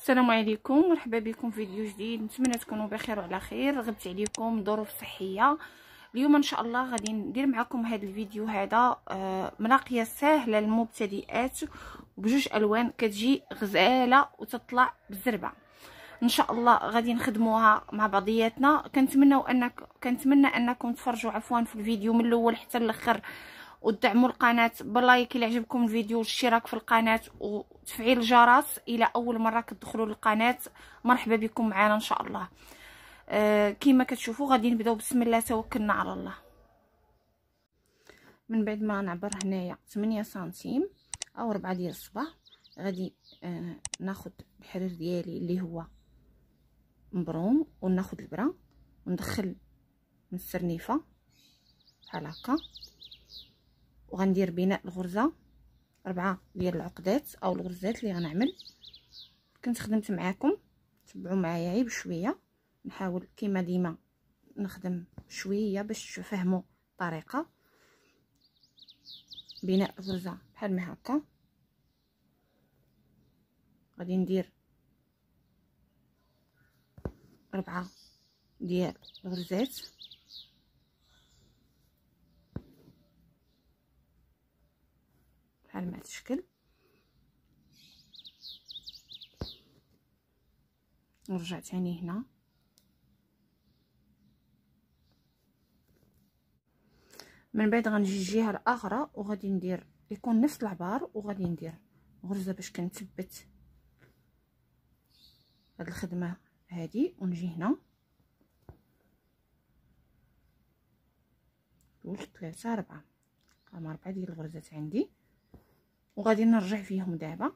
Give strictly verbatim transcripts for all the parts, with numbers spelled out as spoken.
السلام عليكم، مرحبا بكم في فيديو جديد. نتمنى تكونوا بخير وعلى خير. غبت عليكم ظروف صحيه. اليوم ان شاء الله غادي ندير معكم هذا الفيديو هذا آه مناقيه سهله للمبتدئات وبجوج الوان، كتجي غزاله وتطلع بالزربه ان شاء الله. غادي نخدموها مع بعضياتنا. كنتمنوا انك كنتمنى انكم تفرجوا عفوا في الفيديو من الاول حتى الاخر، ودعموا القناه باللايك الى عجبكم الفيديو، والاشتراك في القناه وتفعيل الجرس الى اول مره كتدخلوا للقناه. مرحبا بكم معنا ان شاء الله. آه كما كتشوفوا غادي نبداو بسم الله توكلنا على الله. من بعد ما نعبر هنايا ثمانية سنتيم او ربعة ديال الصباع، غادي آه ناخذ الحرير ديالي اللي هو مبروم، وناخذ البره وندخل من السرنيفه بحال هكا، وغندير بناء الغرزه ربعة ديال العقدات او الغرزات اللي غنعمل. كنت خدمت معاكم، تبعوا معايا غير بشويه، نحاول كيما ديما نخدم شويه باش تفهموا الطريقه. بناء الغرزه بحال ما هكا، غادي ندير ربعة ديال الغرزات بحال ما تشكل، نرجع تاني هنا من بعد غنجي الجهه الاخرى وغادي ندير يكون نفس العبار، وغادي ندير غرزه باش كنثبت هاد الخدمه هادي، ونجي هنا جوج ثلاثة ربعة، هما ربعة ديال الغرزات عندي، وغادي نرجع فيهم دابا.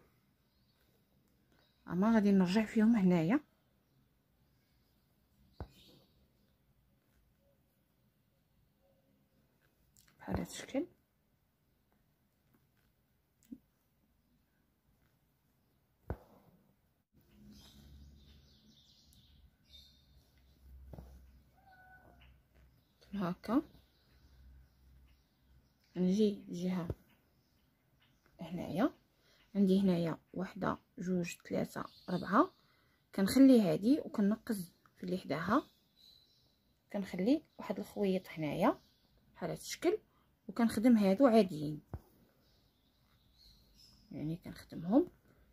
اما غادي نرجع فيهم هنايا بحال هاد الشكل، هكا. نجي الجهه هنايا، عندي هنايا واحده جوج ثلاثة ربعة، كنخلي هادي وكنقز في اللي حداها، كنخلي واحد الخويط هنايا بحال هاد الشكل، وكنخدم هادو عاديين، يعني كنخدمهم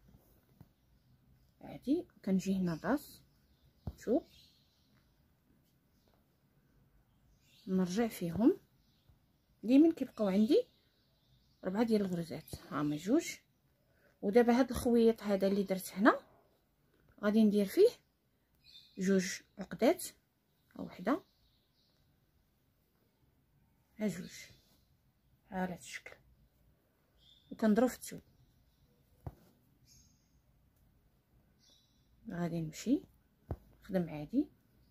عادي. كنجي هنا الراس، شوف نرجع فيهم ديما كيبقاو عندي ربعة ديال الغرزات، هما جوج. ودابا هاد الخويط هذا اللي درت هنا غادي ندير فيه جوج عقدات، او وحده ها جوج على هاد الشكل، وكنضرب في الثوب. غادي نمشي نخدم عادي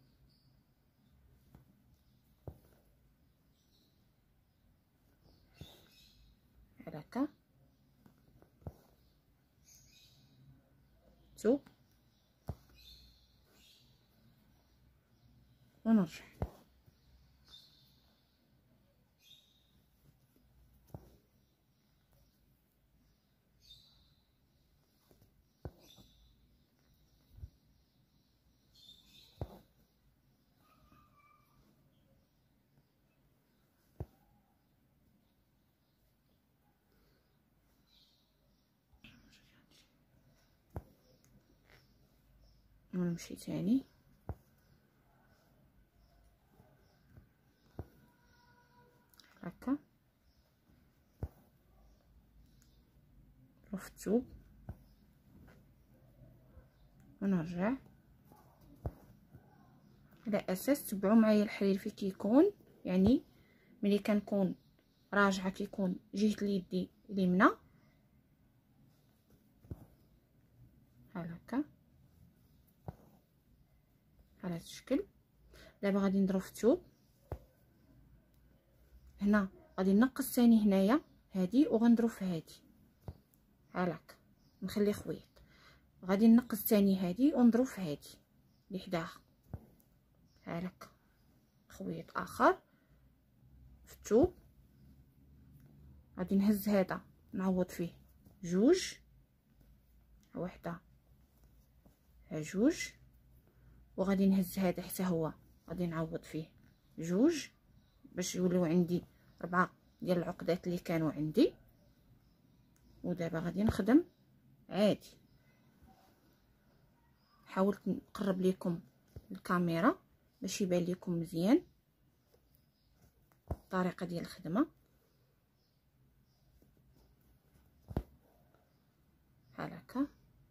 بحال هكا، ثوب ونرجع. ونمشي تاني هكا، نضرب الثوب ونرجع. على اساس تبعوا معايا الحرير في كيكون، يعني ملي كنكون راجعه كيكون جهه اليدي اليمنى بحال هكا بحال هذا الشكل. دابا غادي نضرب في الثوب هنا، غادي نقص ثاني هنايا هادي، وغنضرب في هادي بحال هكا، نخلي خويط، غادي نقص ثاني هادي ونضرب في هادي اللي حداها بحال هكا، خويط اخر في الثوب. غادي نهز هذا نعوض فيه جوج، وحده ها جوج، وغادي نهز هذا حتى هو غادي نعوض فيه جوج باش يوليو عندي ربعة ديال العقدات اللي كانوا عندي. ودابا غادي نخدم عادي. حاولت نقرب لكم الكاميرا باش يبان لكم مزيان الطريقه ديال الخدمه. بحال هكا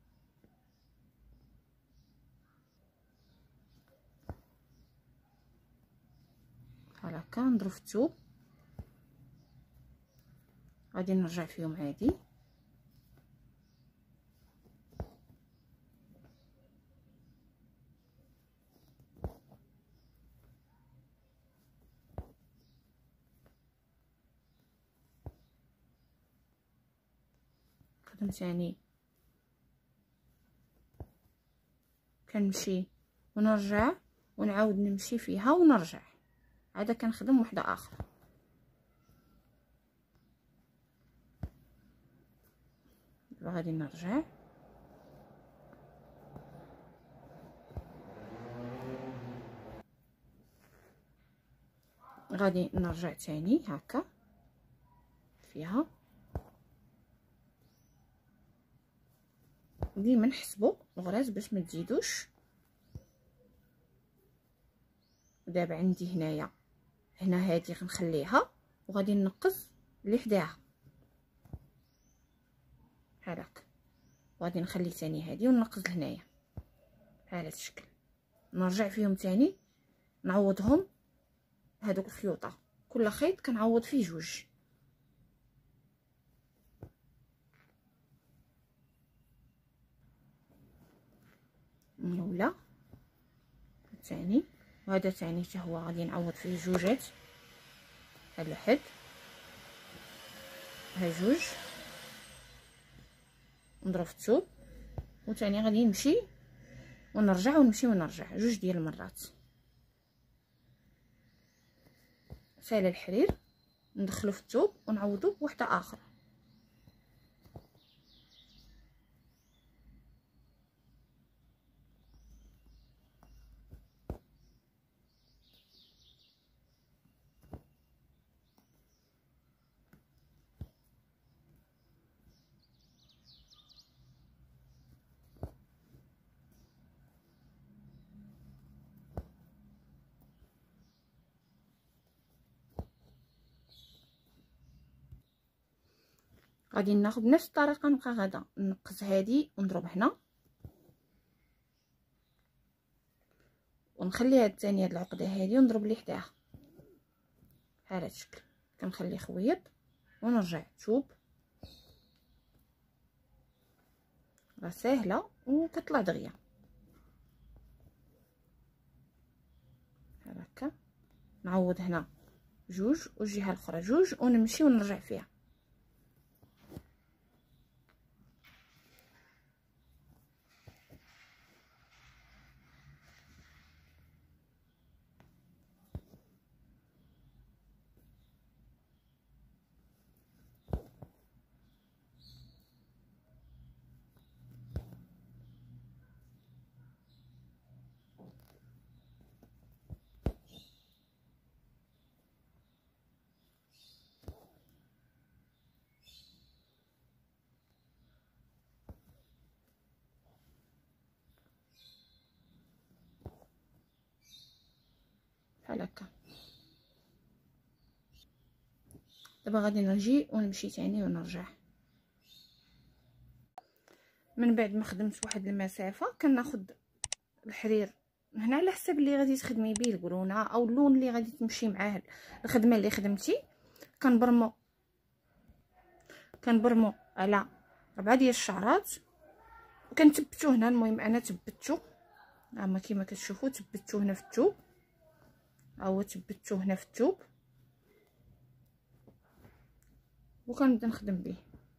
بحال هكا نضرب في الثوب، غادي نرجع فيهم عادي. خدم ثاني كنمشي ونرجع ونعاود نمشي فيها ونرجع، عاده كنخدم وحده اخرى. دابا غادي نرجع غادي نرجع تاني هكا فيها. ديما نحسبوا الغراز باش ما تزيدوش. دابا عندي هنايا هنا هادي غنخليها وغادي ننقص اللي حداها بحال هكا، وغادي نخلي ثاني هادي وننقص لهنايا بحال هذا الشكل. نرجع فيهم ثاني نعوضهم هادوك الخيوطه، كل خيط كنعوض فيه جوج. من الاولى الثاني، وهذا ثاني حتى هو غادي نعوض فيه جوجات. هاد الحد ها جوج نضرب في الثوب، وثاني غادي نمشي ونرجع ونمشي ونرجع جوج ديال المرات. سال الحرير ندخلو في الثوب ونعوضو بوحده اخرى. غادي ناخذ بنفس الطريقه، نبقى غادا نقص هادي ونضرب هنا ونخلي هاد الثانيه هاد العقده هادي ونضرب اللي حداها بحال هاد الشكل. كنخلي خويط ونرجع ثوب، راه ساهله وكتطلع دغيا بحال هكا. نعوض هنا جوج والجهه الاخرى جوج ونمشي ونرجع فيها. بحال هكا. دابا غادي نجي ونمشي تاني ونرجع. من بعد ما خدمت واحد المسافه كناخذ الحرير هنا على حسب اللي غادي تخدمي به، الكرونه او اللون اللي غادي تمشي معاه الخدمه اللي خدمتي. كنبرمو كنبرمو على ربعه ديال الشعرات وكنثبتو هنا. المهم انا ثبتو اما كيما كتشوفوا، ثبتو هنا في الثوب او ثبتو هنا في الثوب وكنبدا نخدم به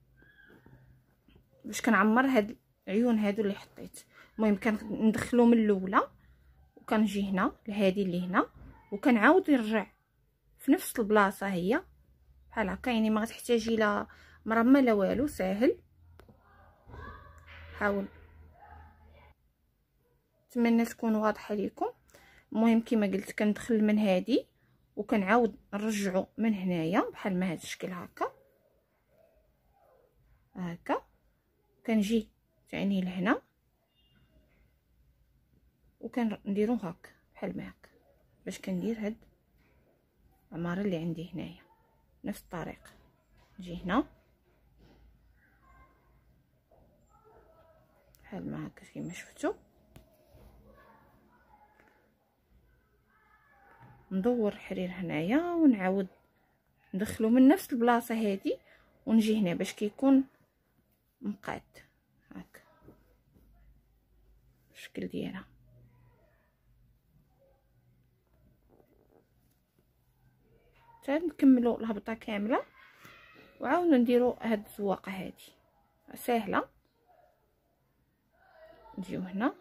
باش كنعمر هاد العيون هادو اللي حطيت. المهم كندخلو من الاولى وكنجي هنا لهادي اللي هنا وكنعاود نرجع في نفس البلاصه هي بحال هكا. يعني ما غتحتاجي لا مرمى لا والو، ساهل. حاول نتمنى تكون واضحه لكم. المهم كما قلت كندخل من هذه وكنعاود نرجعو من هنايا بحال ما هذا الشكل هكا هكا، كنجي تاني لهنا وكنديرو هكا بحال ما هكا باش كندير هاد العماره اللي عندي هنايا نفس الطريقه. نجي هنا بحال ما هكا كيما شفتوا، ندور الحرير هنايا ونعاود ندخلو من نفس البلاصه هذه ونجي هنا باش كيكون مقاد هكا الشكل ديالها. حتى نكملوا الهبطه كامله وعاود نديروا هاد الزواقه هذه سهله. نجيو هنا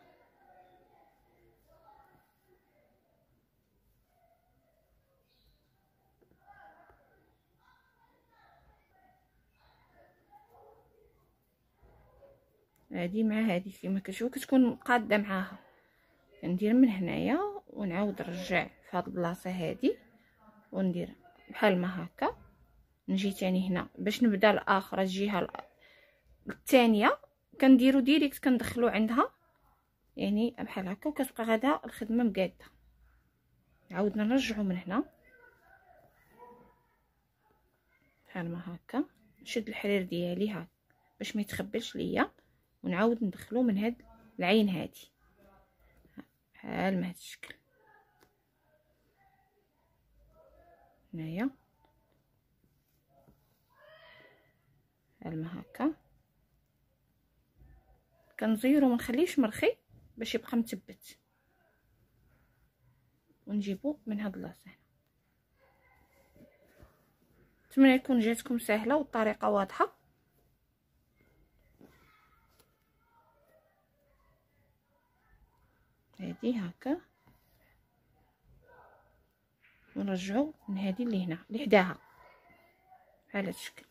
هادي مع هادي كما كتشوفوا كتكون قاده معاها. كندير من هنايا ونعاود نرجع في هاد البلاصه هادي وندير بحال ما هكا. نجي تاني هنا باش نبدا الاخر الجهه الثانيه كنديرو ديريكت كندخلو عندها يعني بحال هكا وكتبقى غدا الخدمه مقاده. عاودنا نرجعو من هنا بحال ما هكا، نشد الحرير ديالي هكا باش ما يتخبلش ليا ونعاود ندخلو من هاد العين هادي بحال ما هاد الشكل هنايا بحال ما هكا. كنزيرو ما نخليش مرخي باش يبقى مثبت ونجيبو من هاد اللاصه. نتمنى يكون جاتكم سهله والطريقه واضحه. هادي هكا ونرجعو من هذه اللي هنا اللي حداها بحال هذا الشكل.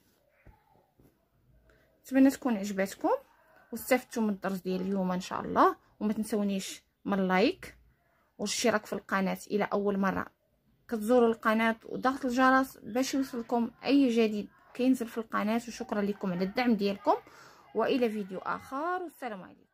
نتمنى تكون عجباتكم واستفدتوا من الدرس ديال اليوم ان شاء الله. وما تنسونيش من اللايك والاشتراك في القناه الى اول مره كتزوروا القناه وضغط الجرس باش يوصلكم اي جديد كينزل في القناه. وشكرا لكم على الدعم ديالكم والى فيديو اخر والسلام عليكم.